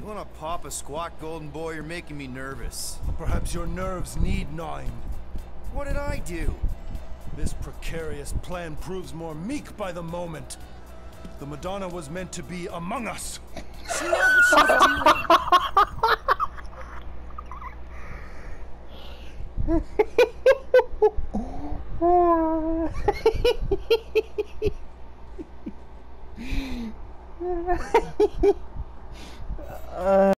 You wanna pop a squat, golden boy? You're making me nervous. Perhaps your nerves need gnawing. What did I do? This precarious plan proves more meek by the moment. The Madonna was meant to be among us. She knows what she's doing.